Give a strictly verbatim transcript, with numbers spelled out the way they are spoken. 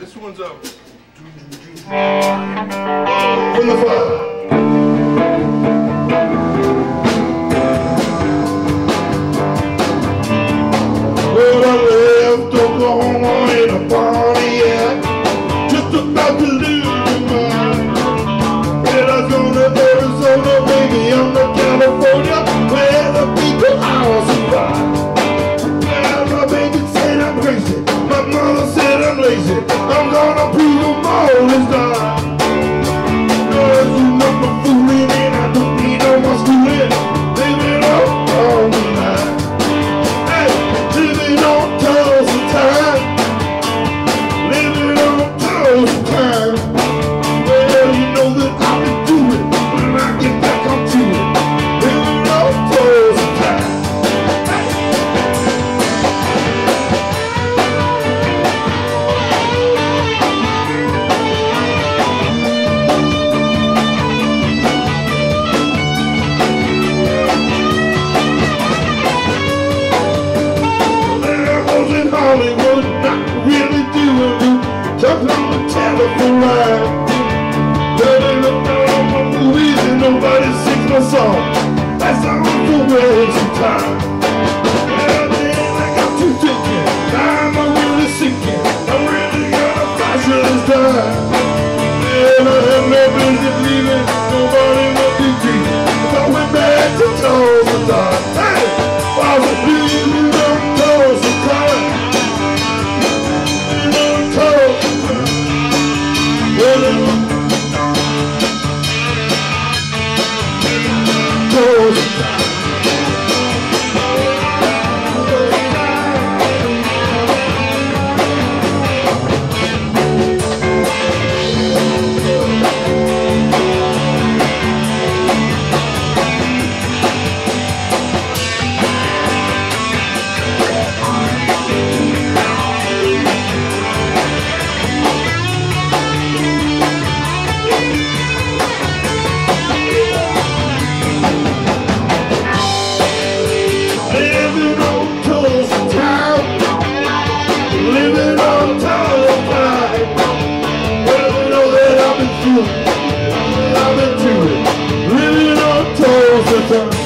This one's up. From the fire. Well, I left Oklahoma in a Pontiac, just about to lose my mind. Well, I was going to Arizona, baby, I'm to California, where the people are survive. Well, my baby said I'm crazy, my mother said I'm lazy, I'm gonna prove them all this time. Cause you know I'm fooling and I don't need no more schooling, living on all the night. Hey, living on toes of time, living on toes of time. Well, you know that I've been doing when I get back onto it, living on toes of time. Hollywood, not really doing it, talking on the telephone line. Turning up all my movies and nobody sings my song. That's all for waste of time. Well, then I got to thinking, I'm really sinking, I'm really gonna crash this time. And I have no business leaving, nobody will be dreaming. I went back to toes of time. Hey, I was leaving on toes of time. I've been through it, living on toes of time.